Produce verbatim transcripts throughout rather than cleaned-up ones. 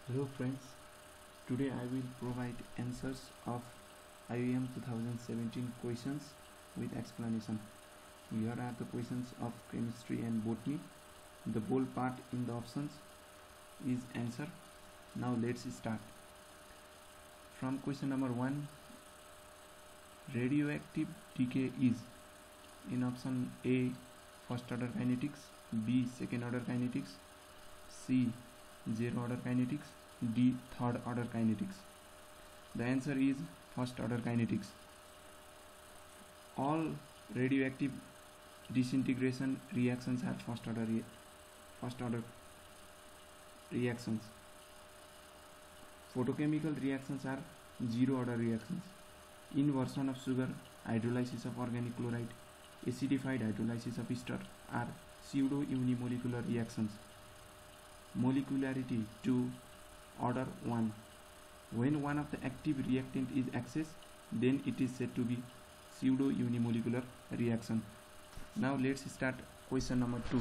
Hello friends, today I will provide answers of I I M twenty seventeen questions with explanation. Here are the questions of chemistry and botany. The bold part in the options is answer. Now let's start. From question number one, radioactive decay is in option A first order kinetics, B second order kinetics, C zero order kinetics, D third order kinetics. The answer is first order kinetics. All radioactive disintegration reactions are first order re first order reactions. Photochemical reactions are zero order reactions. Inversion of sugar, hydrolysis of organic chloride, acidified hydrolysis of ester are pseudo unimolecular reactions. Molecularity two, order one. When one of the active reactant is excess, then it is said to be pseudo unimolecular reaction. Now let's start question number two.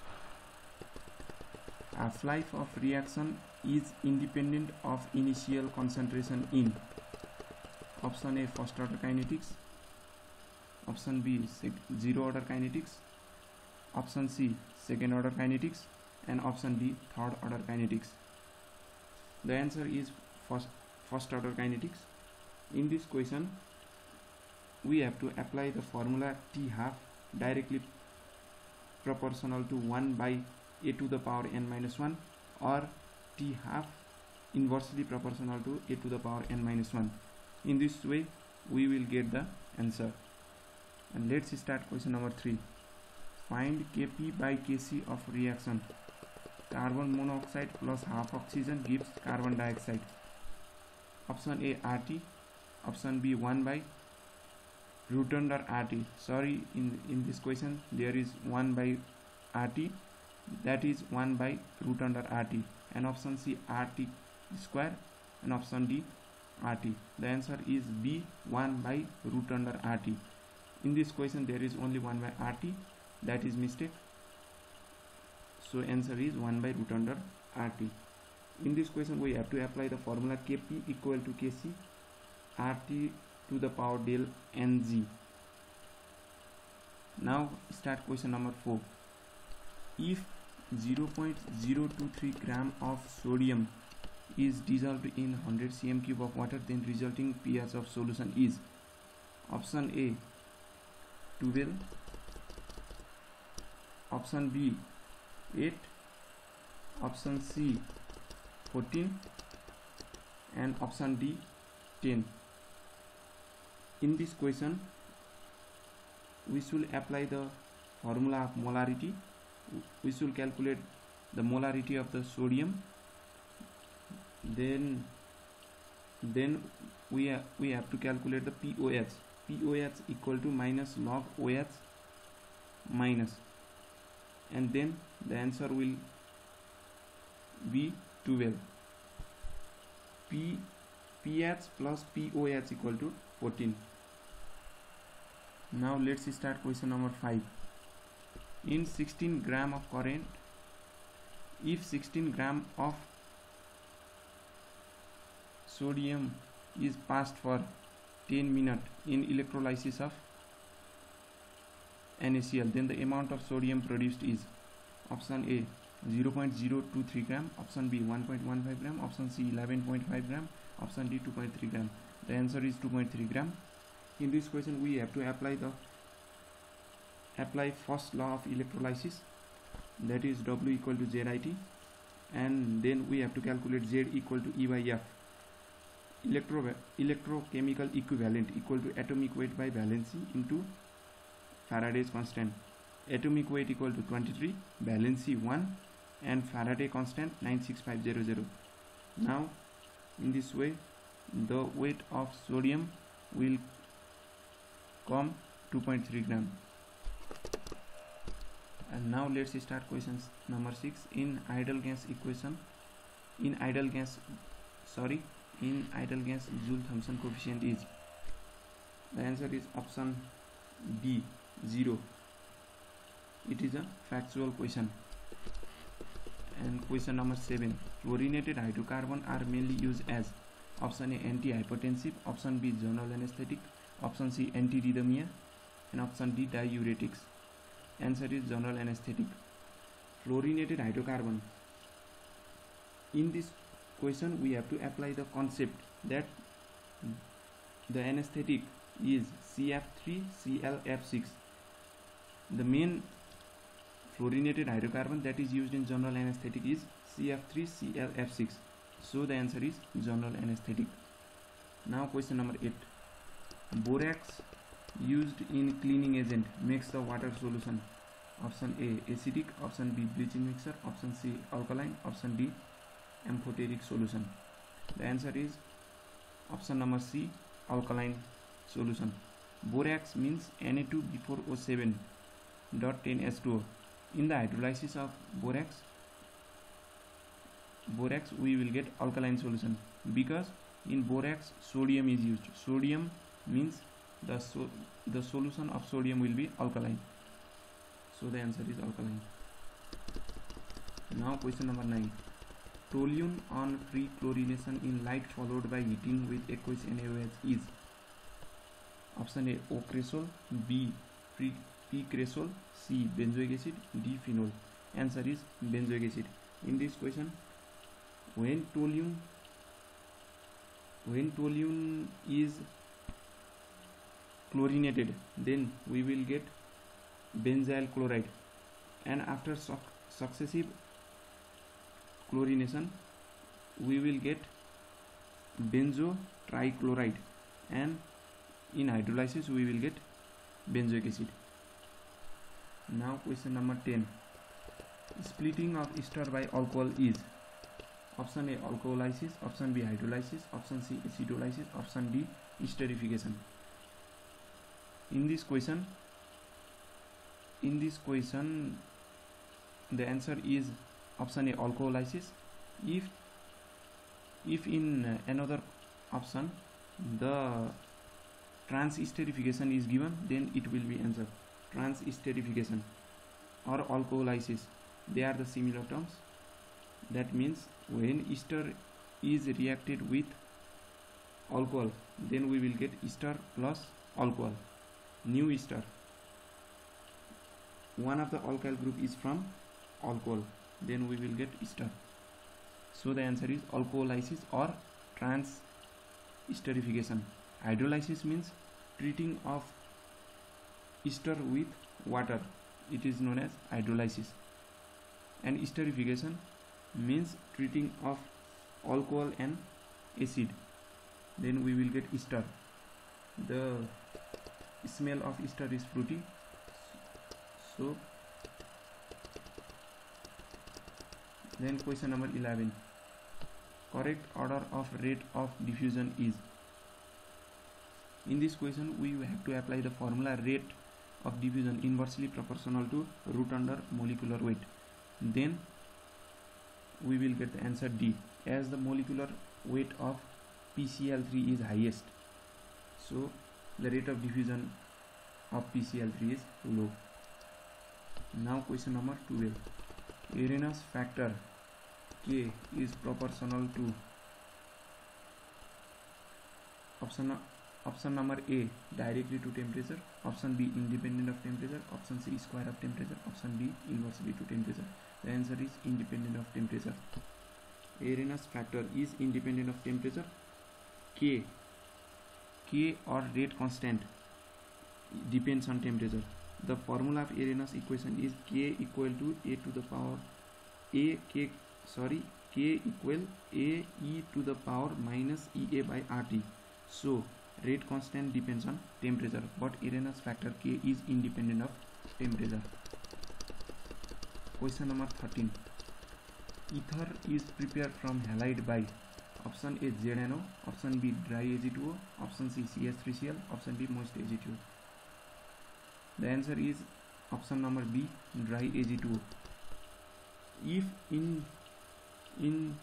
Half-life of reaction is independent of initial concentration in option A first order kinetics, option B zero order kinetics, option C second order kinetics, and option D third order kinetics. The answer is first first order kinetics. In this question we have to apply the formula T half directly proportional to one by a to the power n minus one, or T half inversely proportional to a to the power n minus one. In this way we will get the answer. And let's start question number three. Find Kp by Kc of reaction. Carbon monoxide plus half oxygen gives carbon dioxide. Option A R T, option B one by root under R T. Sorry, in, in this question there is one by R T, that is one by root under R T, and option C R T square, and option D R T. The answer is B one by root under R T. In this question there is only one by R T, that is mistake. So answer is one by root under R T. In this question we have to apply the formula Kp equal to Kc R T to the power del Ng. Now start question number four. If zero point zero two three gram of sodium is dissolved in one hundred centimeters cube of water, then resulting pH of solution is option A twelve, option B eight, option C fourteen, and option D ten. In this question we should apply the formula of molarity. We should calculate the molarity of the sodium, then then we ha we have to calculate the P O H. P O H equal to minus log O H minus, and then the answer will be twelve. P pH plus P O H equal to fourteen. Now let's start question number five. In sixteen gram of current, if sixteen gram of sodium is passed for ten minutes in electrolysis of NaCl, then the amount of sodium produced is option A zero point zero two three gram, option B one point one five gram, option C eleven point five gram, option D two point three gram. The answer is two point three gram. In this question we have to apply the apply first law of electrolysis, that is W equal to Z I T, and then we have to calculate Z equal to E by F. Electro electrochemical equivalent equal to atomic weight by valency into Faraday's constant. Atomic weight equal to twenty-three, valency one, and Faraday constant nine six five zero zero. Now in this way the weight of sodium will come two point three gram. And now let's start questions number six. In ideal gas equation, in ideal gas sorry in ideal gas Joule-Thomson coefficient is, the answer is option B zero. It is a factual question. And question number seven. Fluorinated hydrocarbon are mainly used as option A antihypertensive, option B general anesthetic, option C antiarrhythmia, and option D diuretics. Answer is general anesthetic. Fluorinated hydrocarbon. In this question we have to apply the concept that the anesthetic is C F three C L F six. The main fluorinated hydrocarbon that is used in general anesthetic is C F three C L F six. So the answer is general anesthetic. Now question number eight. Borax used in cleaning agent makes the water solution. Option A acidic, option B bleaching mixture, option C alkaline, option D amphoteric solution. The answer is option number C alkaline solution. Borax means N A two B four O seven dot ten H two O. In the hydrolysis of borax, borax we will get alkaline solution because in borax sodium is used. Sodium means the so the solution of sodium will be alkaline. So the answer is alkaline. Now question number nine. Toluene on free chlorination in light followed by heating with aqueous N A O H is option A ocresol, B p-cresol, C benzoic acid, D phenol. Answer is benzoic acid. In this question, when toluene when toluene is chlorinated, then we will get benzyl chloride, and after su successive chlorination we will get benzo trichloride, and in hydrolysis we will get benzoic acid. Now question number ten. Splitting of ester by alcohol is option A alcoholysis, option B hydrolysis, option C acidolysis, option D esterification. In this question in this question the answer is option A alcoholysis. If if in uh, another option the trans-esterification is given, then it will be answer trans-esterification or alcoholysis. They are the similar terms. That means when ester is reacted with alcohol, then we will get ester plus alcohol, new ester. One of the alkyl group is from alcohol, then we will get ester. So the answer is alcoholysis or trans-esterification. Hydrolysis means treating of ester with water. It is known as hydrolysis. And esterification means treating of alcohol and acid. Then we will get ester. The smell of ester is fruity. So then question number eleven. Correct order of rate of diffusion is. In this question we have to apply the formula rate of diffusion inversely proportional to root under molecular weight. Then we will get the answer D, as the molecular weight of P C l three is highest. So the rate of diffusion of P C l three is low. Now question number twelve. Arrhenius factor K is proportional to option option number A directly to temperature, option B independent of temperature, option C square of temperature, option D inversely to temperature. The answer is independent of temperature. Arrhenius factor is independent of temperature. K K or rate constant depends on temperature. The formula of Arrhenius equation is K equal to A to the power A K sorry K equal A e to the power minus E A by R T. So rate constant depends on temperature, but Arrhenius factor K is independent of temperature. Question number thirteen. Ether is prepared from halide by option A Z N O, option B dry A G two O, option C C H three C l, option D moist A G two O. The answer is option number B dry A G two O. If in in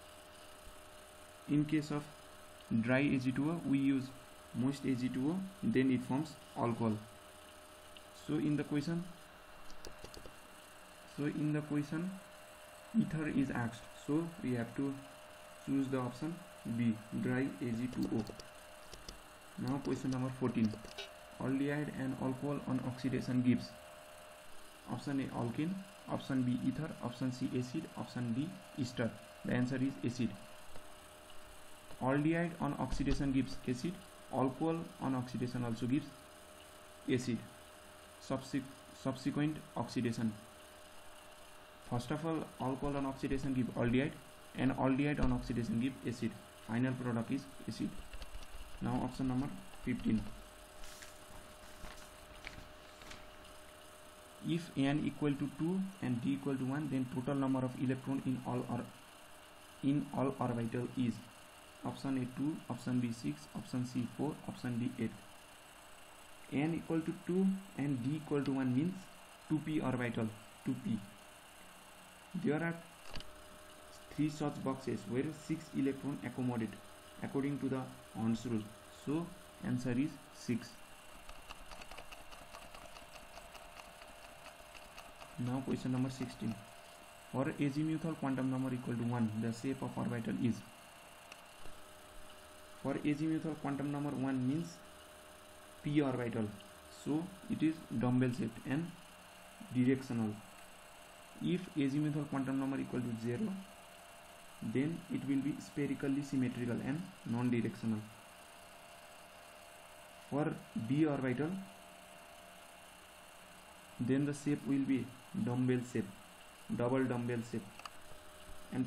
in case of dry A G two O we use moist A G two O, then it forms alcohol. So in the question so in the question ether is asked, so we have to choose the option B, dry A g two O. Now question number fourteen. Aldehyde and alcohol on oxidation gives option A alkene, option B ether, option C acid, option D ester. The answer is acid. Aldehyde on oxidation gives acid, alcohol on oxidation also gives acid. Subse subsequent oxidation. First of all, alcohol on oxidation give aldehyde and aldehyde on oxidation give acid. Final product is acid. Now option number fifteen. If N equal to two and D equal to one, then total number of electron in all or in all orbital is option A two, option B six, option C four, option D eight. N equal to two and D equal to one means two p orbital, two p. There are three such boxes where six electron accommodate according to the Hund's rule. So answer is six. Now question number sixteen. For azimuthal quantum number equal to one, the shape of orbital is. For azimuthal quantum number one means p orbital, so it is dumbbell shaped and directional. If azimuthal quantum number equal to zero, then it will be spherically symmetrical and non-directional. For d orbital, then the shape will be dumbbell shape, double dumbbell shape, and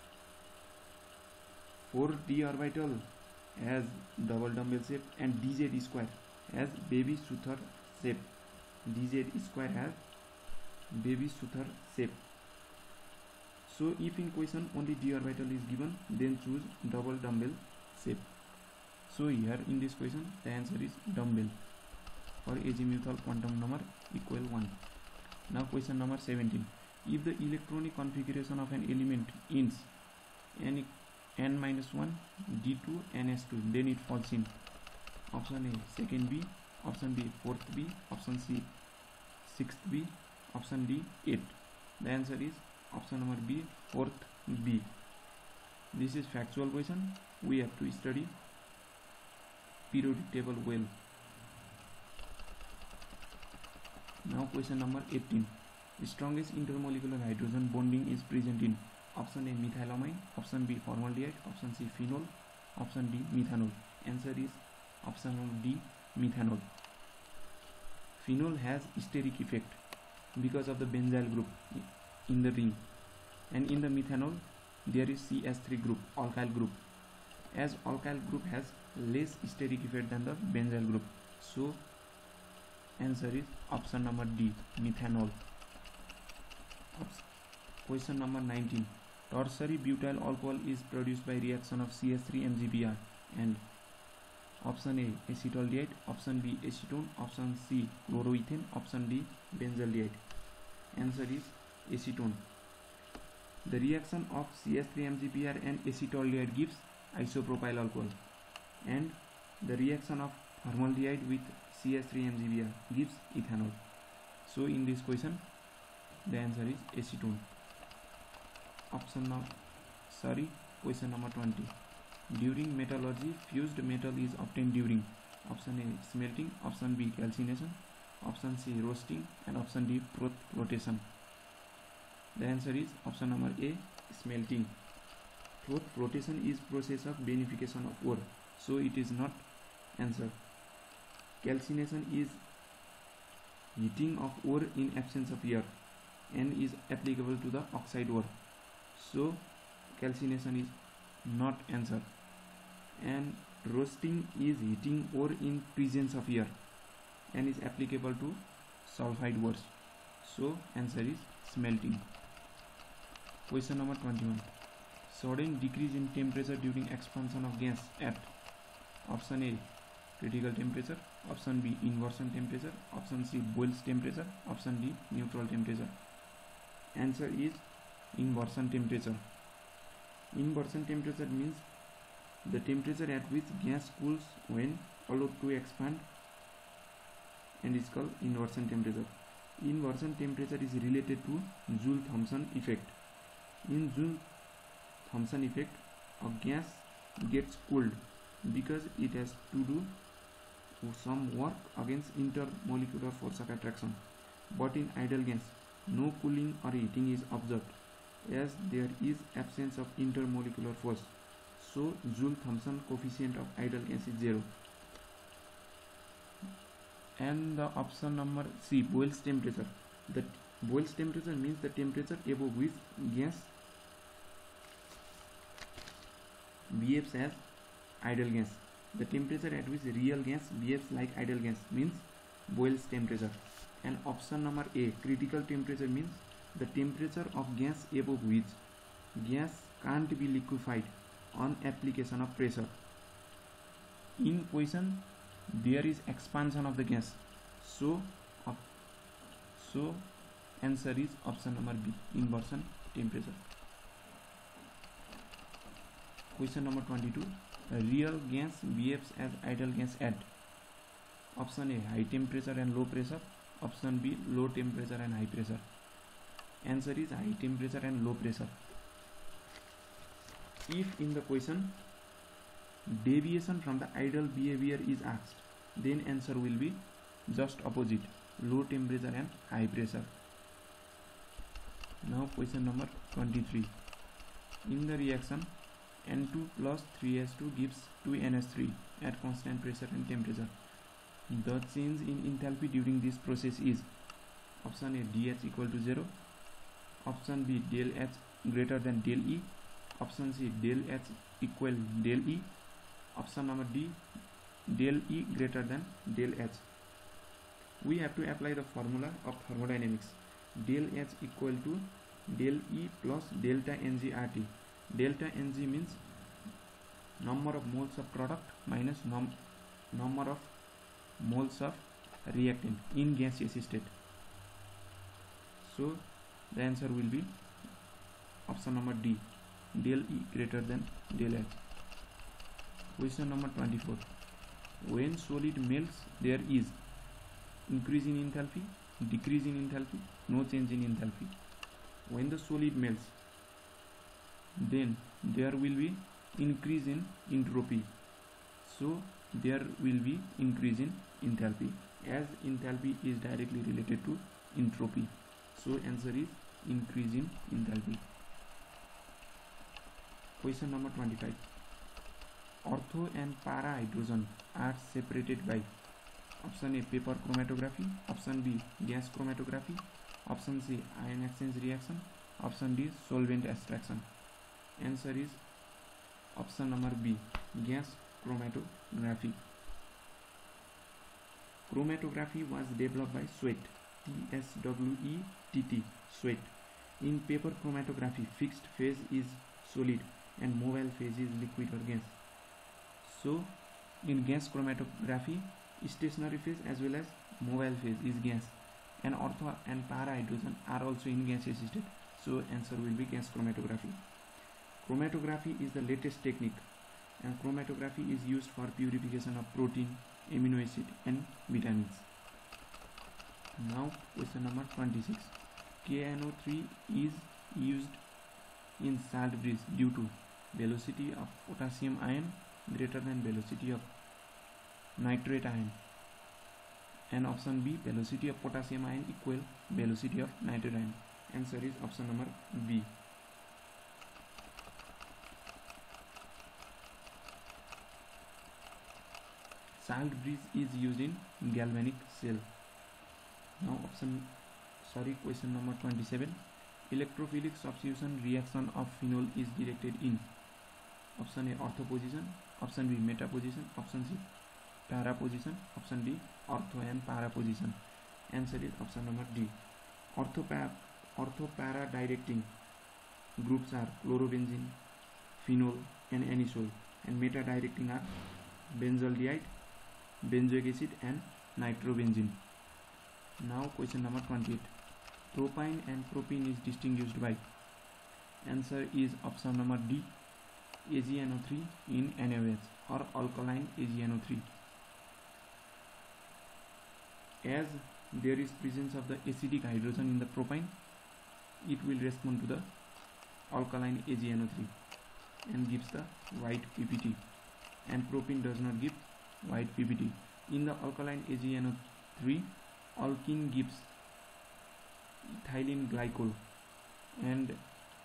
for d orbital has double dumbbell shape and dz square has baby Suthar shape. Dz square has baby Suthar shape. So if in question only d orbital is given, then choose double dumbbell shape. So here in this question the answer is dumbbell for azimuthal quantum number equal one. Now question number seventeen. If the electronic configuration of an element is n n minus one, d two, n s two, then it falls in option A second B, option B fourth B, option C sixth B, option D eight. The answer is option number B, fourth B. This is factual question. We have to study periodic table well. Now question number eighteen. The strongest intermolecular hydrogen bonding is present in option A methylamine, option B formaldehyde, option C phenol, option D methanol. Answer is option number D methanol. Phenol has steric effect because of the benzyl group in the ring, and in the methanol there is C H three group, alkyl group. As alkyl group has less steric effect than the benzyl group, so answer is option number D methanol. Question number nineteen. Tertiary butyl alcohol is produced by reaction of C H three M G B R and option A acetaldehyde, option B acetone, option C chloroethane, option D benzaldehyde. Answer is acetone. The reaction of C H three M G B R and acetaldehyde gives isopropyl alcohol, and the reaction of formaldehyde with C H three M G B R gives ethanol. So in this question the answer is acetone. Option now sorry question number twenty. During metallurgy, fused metal is obtained during option A smelting, option B calcination, option C roasting, and option D flotation. The answer is option number A smelting. Flotation is process of beneficiation of ore, so it is not answer. Calcination is heating of ore in absence of air and is applicable to the oxide ore, so calcination is not answer. And roasting is heating ore in presence of air and is applicable to sulfide ores, so answer is smelting. Question number twenty-one. Sudden decrease in temperature during expansion of gas at option A critical temperature, option B inversion temperature, option C Boyle's temperature, option D neutral temperature. Answer is inversion temperature. Inversion temperature means the temperature at which gas cools when allowed to expand and is called inversion temperature. Inversion temperature is related to Joule-Thomson effect. In Joule-Thomson effect, a gas gets cooled because it has to do some work against intermolecular force of attraction. But in ideal gas, no cooling or heating is observed, as there is absence of intermolecular force. So Joule-Thomson coefficient of ideal gas is zero. And the option number C, Boyle's temperature. The Boyle's temperature means the temperature above which gas behaves as ideal gas. The temperature at which real gas behaves like ideal gas means Boyle's temperature. And option number A, critical temperature, means the temperature of gas above which gas can't be liquefied on application of pressure. In question, there is expansion of the gas, so uh, so answer is option number B, inversion temperature. Question number twenty-two, real gas behaves as ideal gas at option A, high temperature and low pressure, option B, low temperature and high pressure. Answer is high temperature and low pressure. If in the question deviation from the ideal behavior is asked, then answer will be just opposite, low temperature and high pressure. Now question number twenty-three. In the reaction, N two plus three H two gives two N H three at constant pressure and temperature. The change in enthalpy during this process is option A, dH equal to zero, option B, del H greater than del E, option C, del H equal del E, option number D, del E greater than del H. We have to apply the formula of thermodynamics. Del H equal to del E plus delta Ng R T. Delta Ng means number of moles of product minus num number of moles of reactant in gaseous state. So the answer will be option number D, del E greater than del H. Question number twenty-four. When solid melts, there is increase in enthalpy, decrease in enthalpy, no change in enthalpy. When the solid melts, then there will be increase in entropy, so there will be increase in enthalpy, as enthalpy is directly related to entropy. So answer is increase in enthalpy. Question number twenty-five. Ortho and para hydrogen are separated by option A, paper chromatography, option B, gas chromatography, option C, ion exchange reaction, option D, solvent extraction. Answer is option number B, gas chromatography. Chromatography was developed by Sweat, T S W E T T, Sweat. In paper chromatography, fixed phase is solid and mobile phase is liquid or gas. So in gas chromatography, stationary phase as well as mobile phase is gas, and ortho and para hydrogen are also in gaseous state. So answer will be gas chromatography. Chromatography is the latest technique, and chromatography is used for purification of protein, amino acid and vitamins. Now question number twenty-six. K N O three is used in salt bridge due to velocity of potassium ion greater than velocity of nitrate ion, and option B, velocity of potassium ion equal velocity of nitrate ion. Answer is option number B. Salt bridge is used in galvanic cell. Now option sorry question number twenty-seven. Electrophilic substitution reaction of phenol is directed in option A, ortho position, option B, meta position, option C, para position, option D, ortho and para position. Answer is option number D. Ortho para, ortho para directing groups are chlorobenzene, phenol and anisole, and meta directing are benzaldehyde, benzoic acid and nitrobenzene. Now question number twenty-eight. Propine and propene is distinguished by. Answer is option number D, A G N O three in N A O H or alkaline A G N O three. As there is presence of the acidic hydrogen in the propine, it will respond to the alkaline A G N O three and gives the white P P T, and propene does not give white P P T. In the alkaline A G N O three, alkene gives ethylene glycol and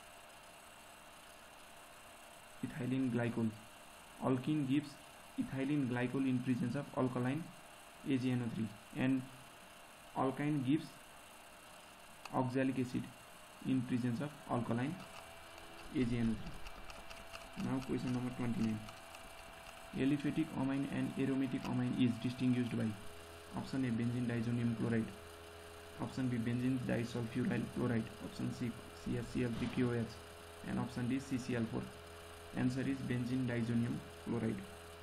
ethylene glycol. Alkene gives ethylene glycol in presence of alkaline A G N O three, and alkyne gives oxalic acid in presence of alkaline A G N O three. Now question number twenty-nine. Aliphatic amine and aromatic amine is distinguished by option A benzene diazonium chloride, option B benzene disulfuryl chloride, option C C H C l three C O H, and option D C C l four. Answer is benzene diazonium chloride.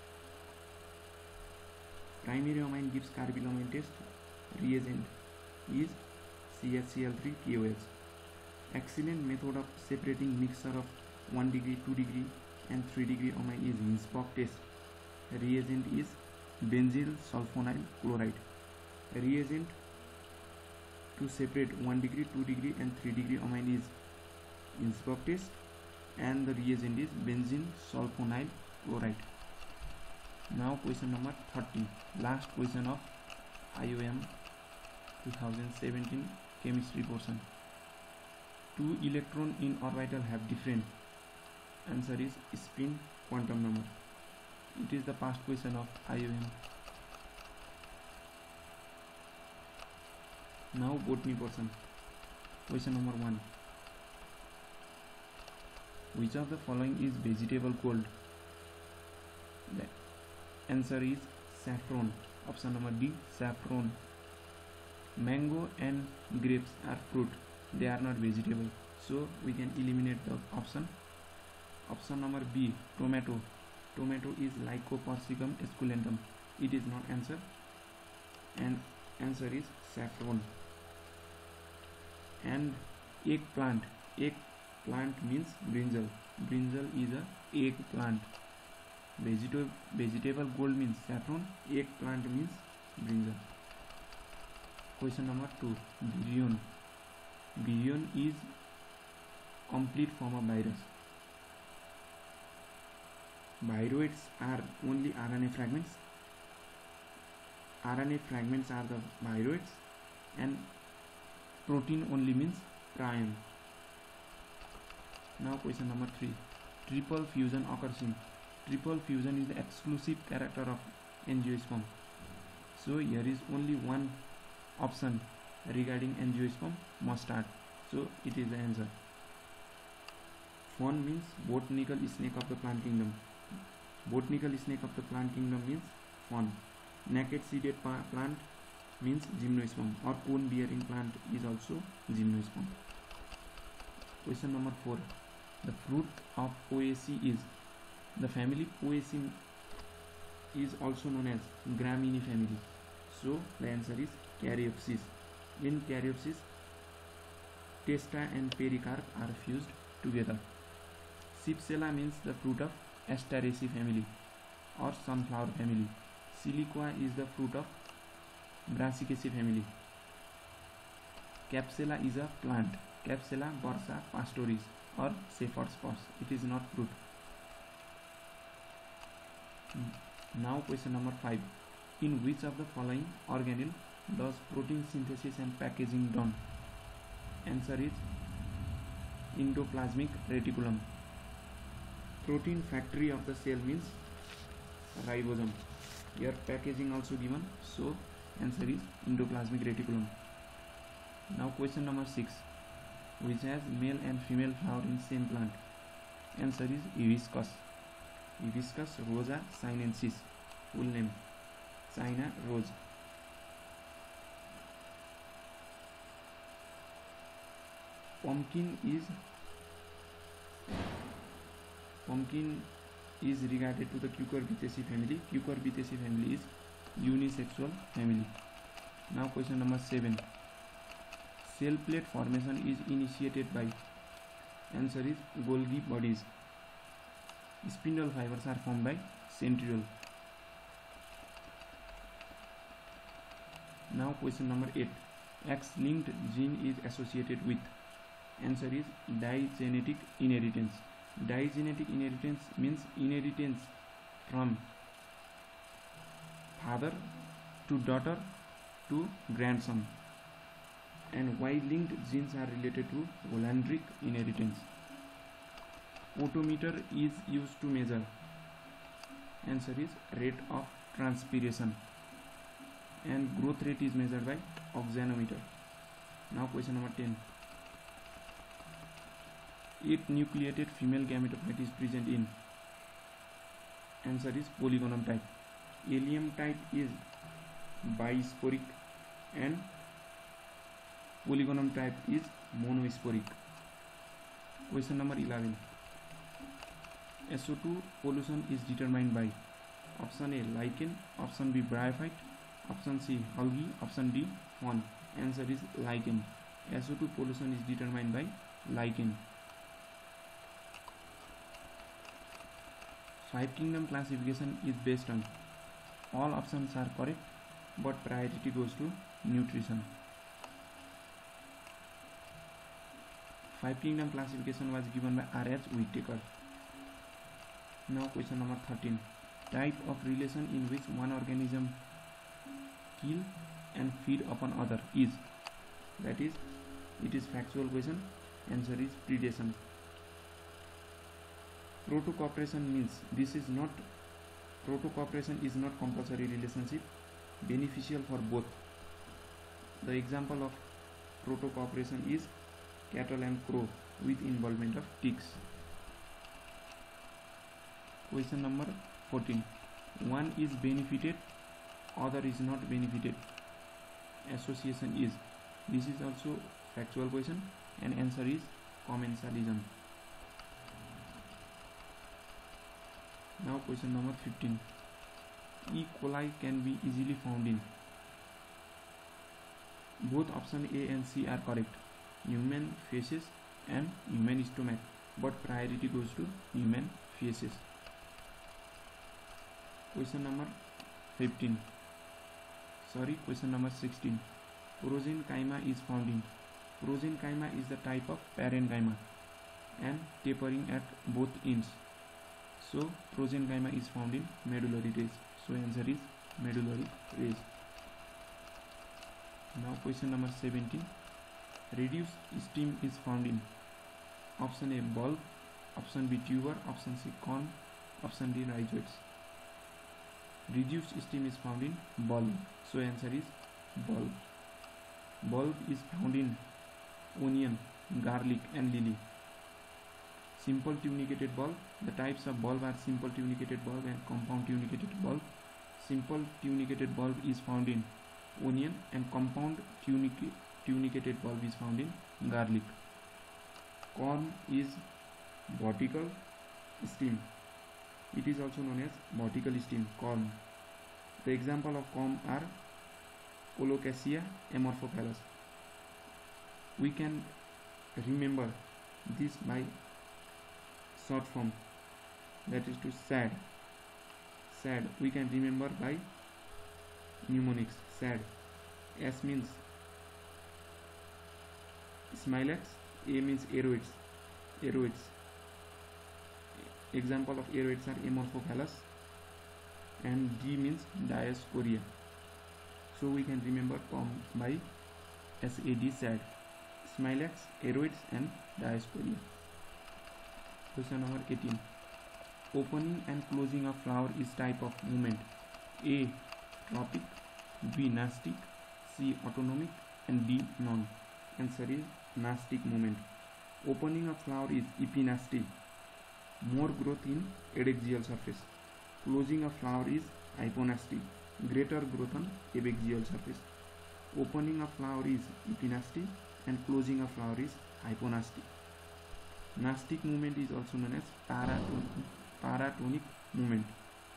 Primary amine gives carbylamine test. Reagent is C H C l three C O H. Excellent method of separating mixture of one degree, two degree and three degree amine is Hinzburg test. Reagent is benzyl sulfonyl chloride. Reagent to separate one degree, two degree and three degree amine is Hinzburg test, and the reagent is benzene sulfonyl chloride. Now question number thirty, last question of I O M twenty seventeen chemistry portion. Two electron in orbital have different. Answer is spin quantum number. It is the past question of I O M. Now botany portion. Question number one. Which of the following is vegetable gold? The answer is saffron. Option number D, saffron. Mango and grapes are fruit. They are not vegetable. So we can eliminate the option. Option number B, tomato. Tomato is Lycopersicum esculentum. It is not answer. And answer is saffron. And eggplant. Eggplant means brinjal. Brinjal is a eggplant. Vegetable vegetable gold means saffron. Eggplant means brinjal. Question number two. Virion. Virion is complete form of virus. Viroids are only R N A fragments. R N A fragments are the viroids, and protein only means prion. Now question number three. Triple fusion occurs in. Triple fusion is the exclusive character of angiosperm. So here is only one option regarding angiosperm, mustard. So it is the answer. Fawn means botanical snake of the plant kingdom. Botanical snake of the plant kingdom means fawn. Naked seeded plant means gymnosperm, or cone bearing plant is also gymnosperm. Question number four. The fruit of Poaceae is. The family Poaceae is also known as Gramineae family. So the answer is Caryopsis. In Caryopsis, testa and pericarp are fused together. Cypsela means the fruit of Asteraceae family or sunflower family. Siliqua is the fruit of Brassicaceae family. Capsella is a plant. Capsella bursa pastoris or shepherd's purse. It is not fruit. Now question number five. In which of the following organelle does protein synthesis and packaging done? Answer is endoplasmic reticulum. Protein factory of the cell means ribosome. Here packaging also given, so answer is endoplasmic reticulum. Now question number six. Which has male and female flower in same plant? Answer is hibiscus. Hibiscus rosa sinensis. Full name China rose. Pumpkin is pumpkin is regarded to the Cucurbitaceae family. Cucurbitaceae family is unisexual family. Now question number seven. Cell plate formation is initiated by. Answer is Golgi bodies. Spindle fibers are formed by centriole. Now question number eight. X-linked gene is associated with. Answer is digenetic inheritance. Digenetic inheritance means inheritance from father to daughter to grandson, and Y-linked genes are related to Hollandric inheritance. Odometer is used to measure. Answer is rate of transpiration, and growth rate is measured by oxynometer. Now question number ten. Eight nucleated female gametophyte is present in. Answer is polygonum type. Allium type is bisporic and polygonum type is monosporic. Question number eleven. S O two pollution is determined by option A lichen, option B bryophyte, option C algae, option D fawn. Answer is lichen. S O two pollution is determined by lichen. Five kingdom classification is based on all options are correct, but priority goes to nutrition. Five kingdom classification was given by R H Whittaker. Now question number thirteen. Type of relation in which one organism kill and feed upon other is. That is, it is factual question. Answer is predation. Proto-cooperation means this is not proto-cooperation is not compulsory relationship, beneficial for both. The example of proto-cooperation is cattle and crow with involvement of ticks. Question number fourteen. One is benefited, other is not benefited. Association is. This is also factual question, and answer is commensalism. Now question number fifteen. E. coli can be easily found in. Both option A and C are correct. Human feces and human stomach, but priority goes to human feces. Question number fifteen. Sorry, question number sixteen. Prosenchyma is found in. Prosenchyma is the type of parenchyma and tapering at both ends. So prosenchyma is found in medullary rays. So answer is medullary rays. Now question number seventeen. Reduced stem is found in. Option A bulb, option B tuber, option C corm, option D rhizoids. Reduced stem is found in bulb. So answer is bulb. Bulb is found in onion, garlic and lily. Simple tunicated bulb. The types of bulb are simple tunicated bulb and compound tunicated bulb. Simple tunicated bulb is found in onion, and compound tunic- tunicated bulb is found in garlic. Corm is vertical stem. It is also known as vertical stem, corm. The example of corm are Colocasia amorphophallus. We can remember this by short form, that is to S A D. S A D we can remember by mnemonics. S A D. S means Smilax, A means aeroids. Aeroids. Example of aeroids are amorphophallus, and D means Dioscorea. So we can remember com by S A D, S A D. Smilax, aeroids and Dioscorea. Question number eighteen. Opening and closing of flower is type of movement. A. Tropic, B. Nastic, C. Autonomic and D. Non. Answer is nastic movement. Opening of flower is epinasty, more growth in adaxial surface. Closing of flower is hyponasty, greater growth on abaxial surface. Opening of flower is epinasty and closing of flower is hyponasty. Nastic movement is also known as paratonic, paratonic movement.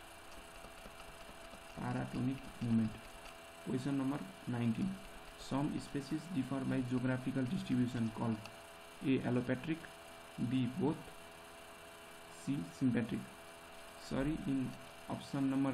Paratonic movement. Question number nineteen. Some species differ by geographical distribution called A. allopatric, B. both, C. sympatric. Sorry, in option number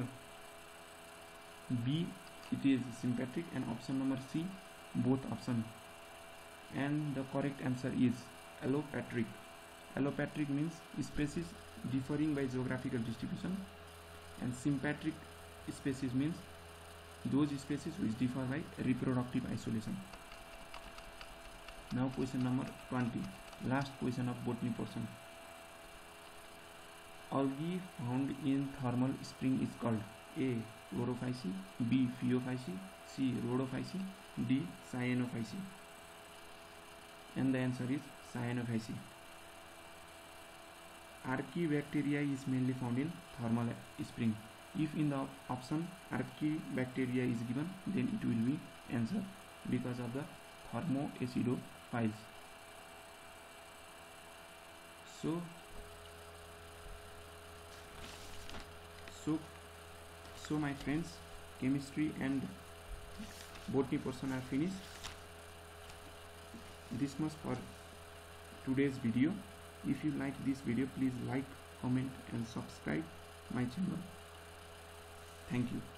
B it is sympatric, and option number C both option, and the correct answer is allopatric. Allopatric means species differing by geographical distribution, and sympatric species means those species which differ by reproductive isolation. Now question number twenty, last question of botany portion. Algae found in thermal spring is called A. Chlorophyceae, B. Phaeophyceae, C. Rhodophyceae, D. Cyanophyceae. And the answer is Cyanophyceae. Archaebacteria is mainly found in thermal spring. If in the option Archaebacteria is given, then it will be answer because of the thermoacidophiles. So, so, so my friends, chemistry and botany portion are finished. This much for today's video. If you like this video, please like, comment and subscribe my channel. Thank you.